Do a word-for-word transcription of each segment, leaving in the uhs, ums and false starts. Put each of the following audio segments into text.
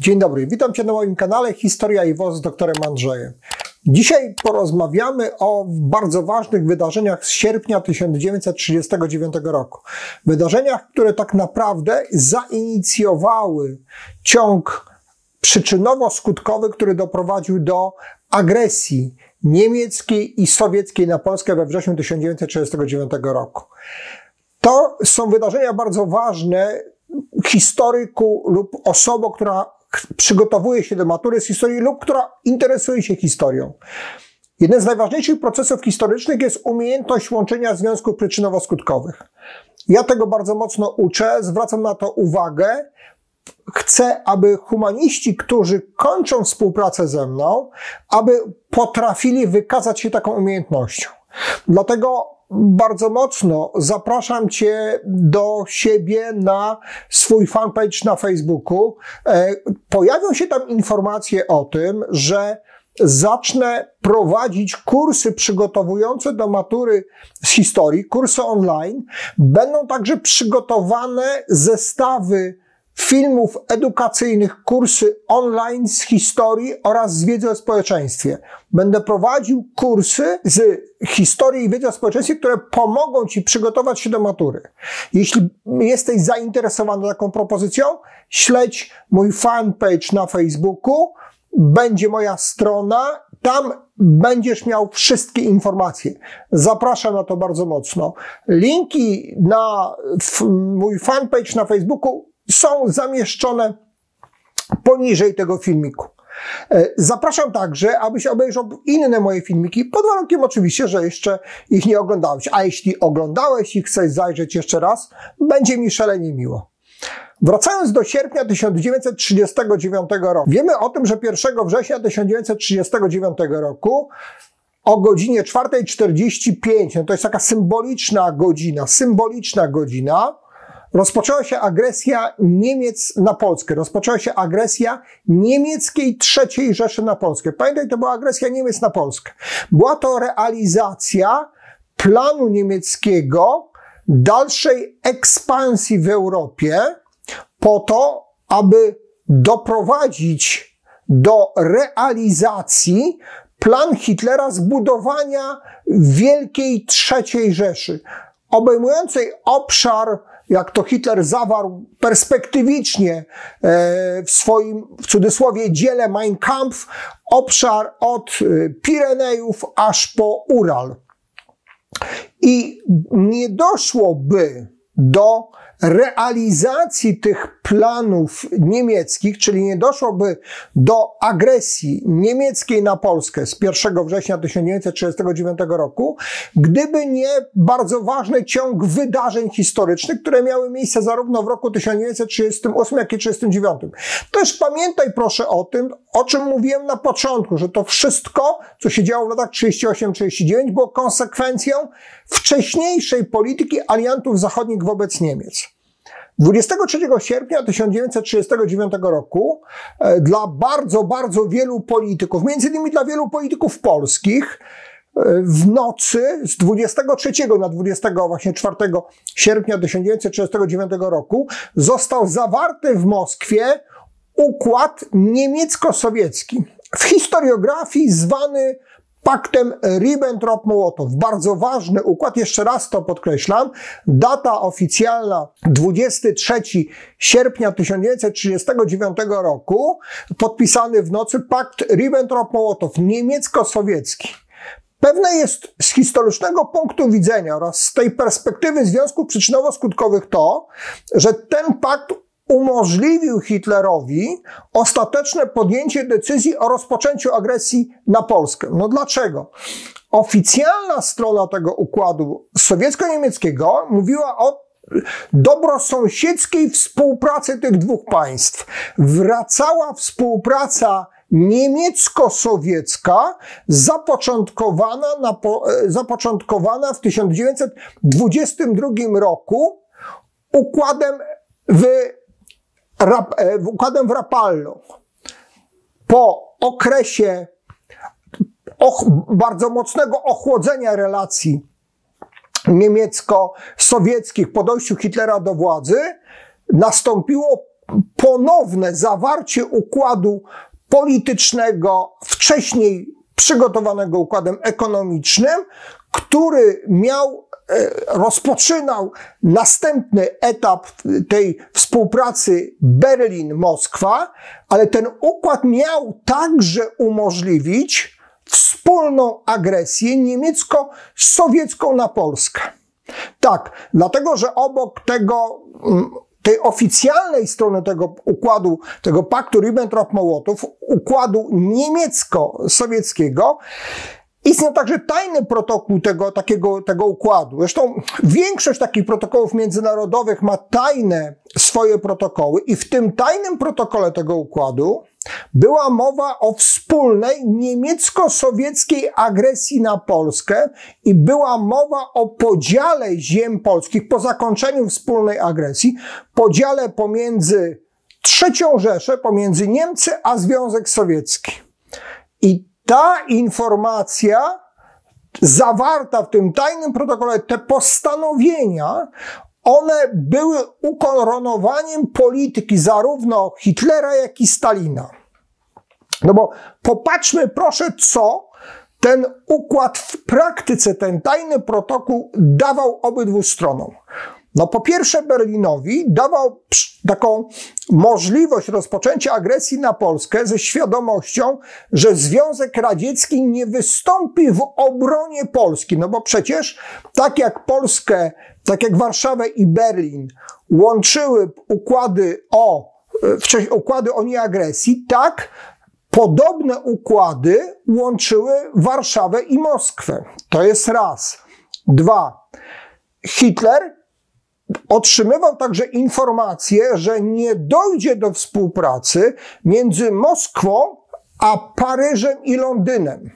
Dzień dobry, witam Cię na moim kanale Historia i Woz z doktorem Andrzejem. Dzisiaj porozmawiamy o bardzo ważnych wydarzeniach z sierpnia tysiąc dziewięćset trzydziestego dziewiątego roku. Wydarzeniach, które tak naprawdę zainicjowały ciąg przyczynowo-skutkowy, który doprowadził do agresji niemieckiej i sowieckiej na Polskę we wrześniu tysiąc dziewięćset trzydziestego dziewiątego roku. To są wydarzenia bardzo ważne historyku lub osobą, która przygotowuje się do matury z historii lub która interesuje się historią. Jeden z najważniejszych procesów historycznych jest umiejętność łączenia związków przyczynowo-skutkowych. Ja tego bardzo mocno uczę, zwracam na to uwagę. Chcę, aby humaniści, którzy kończą współpracę ze mną, aby potrafili wykazać się taką umiejętnością. Dlatego bardzo mocno zapraszam Cię do siebie na swój fanpage na Facebooku. Pojawią się tam informacje o tym, że zacznę prowadzić kursy przygotowujące do matury z historii, kursy online. Będą także przygotowane zestawy filmów edukacyjnych, kursy online z historii oraz z wiedzy o społeczeństwie. Będę prowadził kursy z historii i wiedzy o społeczeństwie, które pomogą Ci przygotować się do matury. Jeśli jesteś zainteresowany taką propozycją, śledź mój fanpage na Facebooku, będzie moja strona, tam będziesz miał wszystkie informacje. Zapraszam na to bardzo mocno. Linki na mój fanpage na Facebooku są zamieszczone poniżej tego filmiku. Zapraszam także, abyś obejrzał inne moje filmiki, pod warunkiem oczywiście, że jeszcze ich nie oglądałeś. A jeśli oglądałeś i chcesz zajrzeć jeszcze raz, będzie mi szalenie miło. Wracając do sierpnia tysiąc dziewięćset trzydziestego dziewiątego roku. Wiemy o tym, że pierwszego września tysiąc dziewięćset trzydziestego dziewiątego roku o godzinie czwartej czterdzieści pięć, no to jest taka symboliczna godzina, symboliczna godzina, rozpoczęła się agresja Niemiec na Polskę. Rozpoczęła się agresja niemieckiej trzeciej Rzeszy na Polskę. Pamiętaj, to była agresja Niemiec na Polskę. Była to realizacja planu niemieckiego dalszej ekspansji w Europie po to, aby doprowadzić do realizacji plan Hitlera zbudowania wielkiej trzeciej Rzeszy, obejmującej obszar, jak to Hitler zawarł perspektywicznie w swoim, w cudzysłowie, dziele Mein Kampf, obszar od Pirenejów aż po Ural. I nie doszłoby do realizacji tych planów niemieckich, czyli nie doszłoby do agresji niemieckiej na Polskę z pierwszego września tysiąc dziewięćset trzydziestego dziewiątego roku, gdyby nie bardzo ważny ciąg wydarzeń historycznych, które miały miejsce zarówno w roku tysiąc dziewięćset trzydziestym ósmym, jak i tysiąc dziewięćset trzydziestym dziewiątym. Też pamiętaj proszę o tym, o czym mówiłem na początku, że to wszystko, co się działo w latach trzydziestym ósmym trzydziestym dziewiątym, było konsekwencją wcześniejszej polityki aliantów zachodnich wobec Niemiec. dwudziestego trzeciego sierpnia tysiąc dziewięćset trzydziestego dziewiątego roku e, dla bardzo, bardzo wielu polityków, między innymi dla wielu polityków polskich, e, w nocy z dwudziestego trzeciego na dwudziestego czwartego sierpnia tysiąc dziewięćset trzydziestego dziewiątego roku został zawarty w Moskwie układ niemiecko-sowiecki. W historiografii zwany paktem Ribbentrop-Mołotow. Bardzo ważny układ, jeszcze raz to podkreślam. Data oficjalna dwudziestego trzeciego sierpnia tysiąc dziewięćset trzydziestego dziewiątego roku, podpisany w nocy pakt Ribbentrop-Mołotow, niemiecko-sowiecki. Pewne jest z historycznego punktu widzenia oraz z tej perspektywy związków przyczynowo-skutkowych to, że ten pakt umożliwił Hitlerowi ostateczne podjęcie decyzji o rozpoczęciu agresji na Polskę. No dlaczego? Oficjalna strona tego układu sowiecko-niemieckiego mówiła o dobrosąsiedzkiej współpracy tych dwóch państw. Wracała współpraca niemiecko-sowiecka zapoczątkowana, na, zapoczątkowana w tysiąc dziewięćset dwudziestym drugim roku układem w układem w Rapallo. Po okresie och, bardzo mocnego ochłodzenia relacji niemiecko-sowieckich po dojściu Hitlera do władzy nastąpiło ponowne zawarcie układu politycznego, wcześniej przygotowanego układem ekonomicznym, który miał, rozpoczynał następny etap tej współpracy Berlin-Moskwa, ale ten układ miał także umożliwić wspólną agresję niemiecko-sowiecką na Polskę. Tak, dlatego, że obok tego, tej oficjalnej strony tego układu, tego paktu Ribbentrop-Mołotow, układu niemiecko-sowieckiego, istniał także tajny protokół tego, takiego, tego układu. Zresztą większość takich protokołów międzynarodowych ma tajne swoje protokoły i w tym tajnym protokole tego układu była mowa o wspólnej niemiecko-sowieckiej agresji na Polskę i była mowa o podziale ziem polskich po zakończeniu wspólnej agresji, podziale pomiędzy trzecią Rzeszę, pomiędzy Niemcy a Związek Sowiecki. I ta informacja zawarta w tym tajnym protokole, te postanowienia, one były ukoronowaniem polityki zarówno Hitlera, jak i Stalina. No bo popatrzmy proszę, co ten układ w praktyce, ten tajny protokół dawał obydwu stronom. No po pierwsze Berlinowi dawał taką możliwość rozpoczęcia agresji na Polskę ze świadomością, że Związek Radziecki nie wystąpi w obronie Polski. No bo przecież tak jak Polskę, tak jak Warszawę i Berlin łączyły układy o, wcześniej układy o nieagresji, tak podobne układy łączyły Warszawę i Moskwę. To jest raz. Dwa. Hitler otrzymywał także informację, że nie dojdzie do współpracy między Moskwą a Paryżem i Londynem.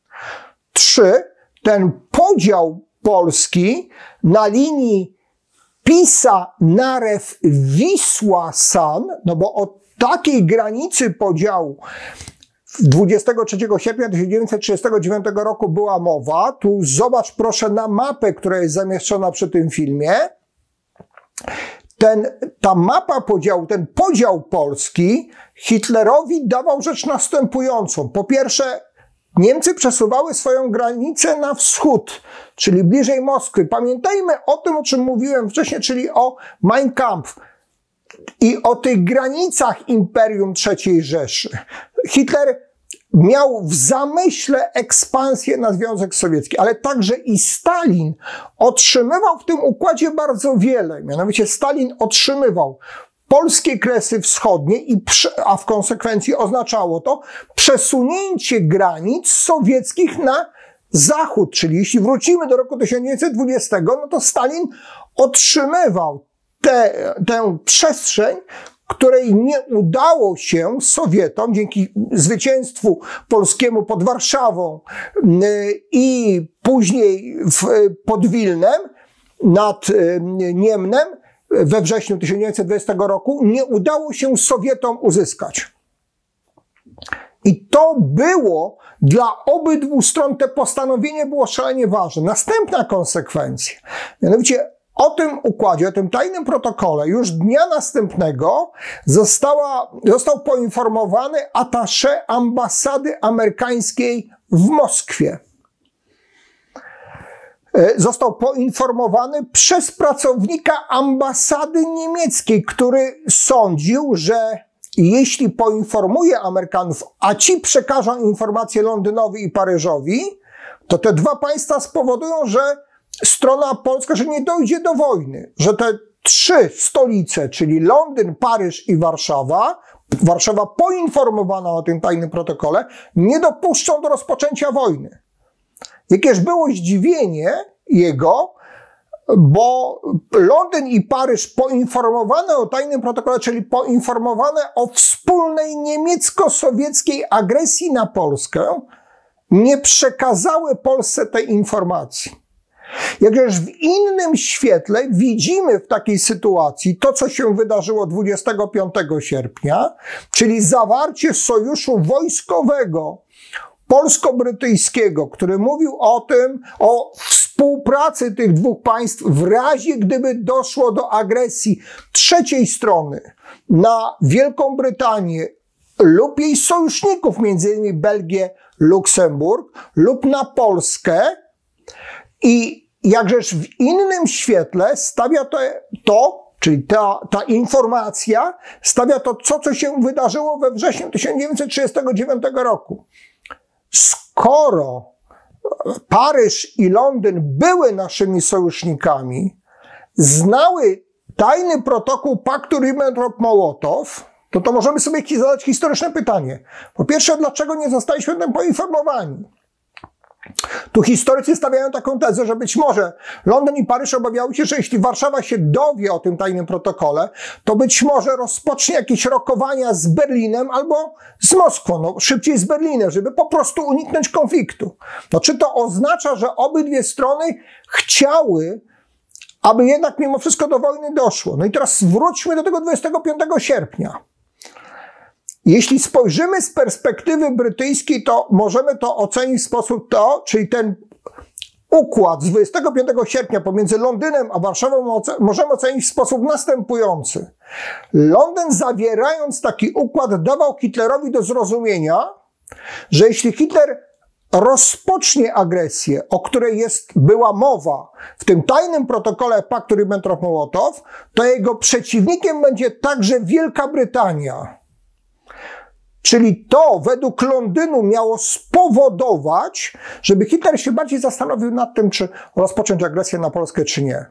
Trzy. Ten podział Polski na linii Pisa, Narew, Wisła, San, no bo o takiej granicy podziału dwudziestego trzeciego sierpnia tysiąc dziewięćset trzydziestego dziewiątego roku była mowa. Tu zobacz proszę na mapę, która jest zamieszczona przy tym filmie. Ten, ta mapa podziału, ten podział Polski Hitlerowi dawał rzecz następującą. Po pierwsze, Niemcy przesuwały swoją granicę na wschód, czyli bliżej Moskwy. Pamiętajmy o tym, o czym mówiłem wcześniej, czyli o Mein Kampf i o tych granicach Imperium trzeciej Rzeszy. Hitler miał w zamyśle ekspansję na Związek Sowiecki, ale także i Stalin otrzymywał w tym układzie bardzo wiele. Mianowicie Stalin otrzymywał polskie Kresy Wschodnie, i, a w konsekwencji oznaczało to przesunięcie granic sowieckich na zachód. Czyli jeśli wrócimy do roku tysiąc dziewięćset dwudziestego, no to Stalin otrzymywał tę tę przestrzeń, której nie udało się Sowietom dzięki zwycięstwu polskiemu pod Warszawą i później w, pod Wilnem nad Niemnem we wrześniu tysiąc dziewięćset dwudziestego roku, nie udało się Sowietom uzyskać. I to było dla obydwu stron, te postanowienie było szalenie ważne. Następna konsekwencja, mianowicie o tym układzie, o tym tajnym protokole już dnia następnego została, został poinformowany attaché ambasady amerykańskiej w Moskwie. Został poinformowany przez pracownika ambasady niemieckiej, który sądził, że jeśli poinformuje Amerykanów, a ci przekażą informacje Londynowi i Paryżowi, to te dwa państwa spowodują, że strona polska, że nie dojdzie do wojny, że te trzy stolice, czyli Londyn, Paryż i Warszawa, Warszawa poinformowana o tym tajnym protokole, nie dopuszczą do rozpoczęcia wojny. Jakież było zdziwienie jego, bo Londyn i Paryż poinformowane o tajnym protokole, czyli poinformowane o wspólnej niemiecko-sowieckiej agresji na Polskę, nie przekazały Polsce tej informacji. Jakżeż w innym świetle widzimy w takiej sytuacji to, co się wydarzyło dwudziestego piątego sierpnia, czyli zawarcie sojuszu wojskowego polsko-brytyjskiego, który mówił o tym, o współpracy tych dwóch państw w razie gdyby doszło do agresji trzeciej strony na Wielką Brytanię lub jej sojuszników, między innymi Belgię, Luksemburg, lub na Polskę. I jakżeż w innym świetle stawia to, to czyli ta, ta informacja, stawia to, co, co się wydarzyło we wrześniu tysiąc dziewięćset trzydziestego dziewiątego roku. Skoro Paryż i Londyn były naszymi sojusznikami, znały tajny protokół paktu Ribbentrop-Mołotow, to to możemy sobie zadać historyczne pytanie. Po pierwsze, dlaczego nie zostaliśmy tym poinformowani? Tu historycy stawiają taką tezę, że być może Londyn i Paryż obawiały się, że jeśli Warszawa się dowie o tym tajnym protokole, to być może rozpocznie jakieś rokowania z Berlinem albo z Moskwą, no szybciej z Berlinem, żeby po prostu uniknąć konfliktu. No czy to oznacza, że obydwie strony chciały, aby jednak mimo wszystko do wojny doszło? No i teraz wróćmy do tego dwudziestego piątego sierpnia. Jeśli spojrzymy z perspektywy brytyjskiej, to możemy to ocenić w sposób to, czyli ten układ z dwudziestego piątego sierpnia pomiędzy Londynem a Warszawą możemy ocenić w sposób następujący. Londyn, zawierając taki układ, dawał Hitlerowi do zrozumienia, że jeśli Hitler rozpocznie agresję, o której jest, była mowa w tym tajnym protokole paktu Ribbentrop-Mołotow, to jego przeciwnikiem będzie także Wielka Brytania. Czyli to według Londynu miało spowodować, żeby Hitler się bardziej zastanowił nad tym, czy rozpocząć agresję na Polskę, czy nie.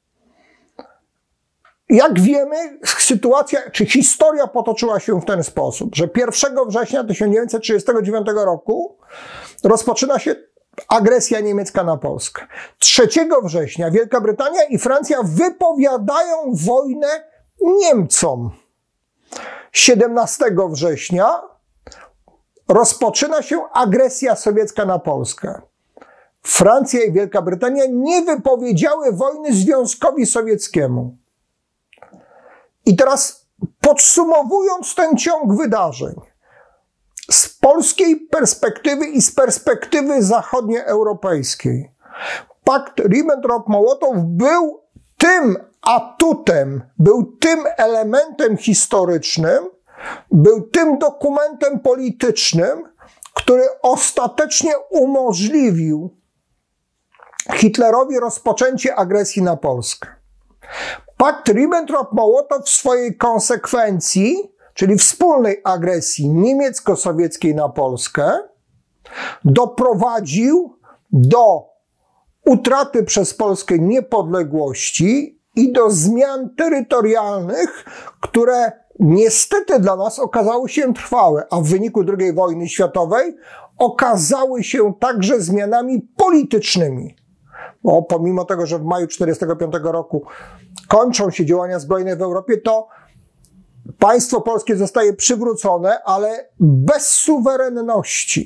Jak wiemy, sytuacja, czy historia potoczyła się w ten sposób, że pierwszego września tysiąc dziewięćset trzydziestego dziewiątego roku rozpoczyna się agresja niemiecka na Polskę. trzeciego września Wielka Brytania i Francja wypowiadają wojnę Niemcom. siedemnastego września rozpoczyna się agresja sowiecka na Polskę. Francja i Wielka Brytania nie wypowiedziały wojny Związkowi Sowieckiemu. I teraz podsumowując ten ciąg wydarzeń, z polskiej perspektywy i z perspektywy zachodnioeuropejskiej, pakt Ribbentrop-Mołotow był tym atutem, był tym elementem historycznym, był tym dokumentem politycznym, który ostatecznie umożliwił Hitlerowi rozpoczęcie agresji na Polskę. Pakt Ribbentrop-Mołotow w swojej konsekwencji, czyli wspólnej agresji niemiecko-sowieckiej na Polskę, doprowadził do utraty przez Polskę niepodległości i do zmian terytorialnych, które niestety dla nas okazały się trwałe, a w wyniku drugiej wojny światowej okazały się także zmianami politycznymi. Bo pomimo tego, że w maju tysiąc dziewięćset czterdziestego piątego roku kończą się działania zbrojne w Europie, to państwo polskie zostaje przywrócone, ale bez suwerenności.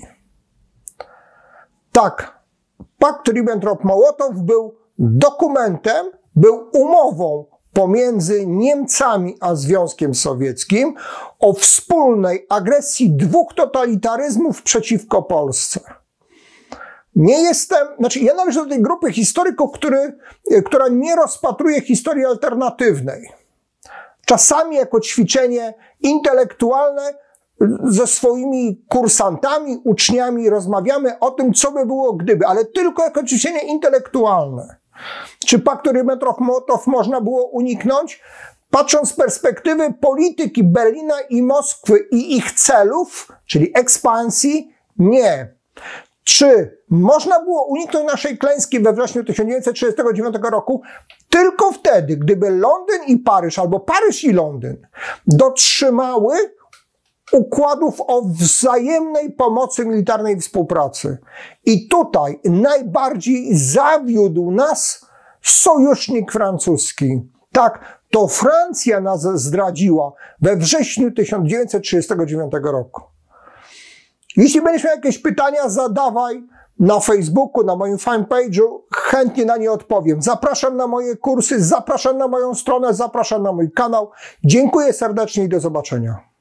Tak, pakt Ribbentrop-Mołotow był dokumentem, był umową pomiędzy Niemcami a Związkiem Sowieckim o wspólnej agresji dwóch totalitaryzmów przeciwko Polsce. Nie jestem, znaczy ja należę do tej grupy historyków, który, która nie rozpatruje historii alternatywnej. Czasami jako ćwiczenie intelektualne ze swoimi kursantami, uczniami rozmawiamy o tym, co by było gdyby, ale tylko jako ćwiczenie intelektualne. Czy paktu Ribbentrop-Mołotow można było uniknąć? Patrząc z perspektywy polityki Berlina i Moskwy i ich celów, czyli ekspansji, nie. Czy można było uniknąć naszej klęski we wrześniu tysiąc dziewięćset trzydziestego dziewiątego roku? Tylko wtedy, gdyby Londyn i Paryż, albo Paryż i Londyn dotrzymały układów o wzajemnej pomocy militarnej i współpracy. I tutaj najbardziej zawiódł nas sojusznik francuski. Tak, to Francja nas zdradziła we wrześniu tysiąc dziewięćset trzydziestego dziewiątego roku. Jeśli będziesz miał jakieś pytania, zadawaj na Facebooku, na moim fanpage'u, chętnie na nie odpowiem. Zapraszam na moje kursy, zapraszam na moją stronę, zapraszam na mój kanał. Dziękuję serdecznie i do zobaczenia.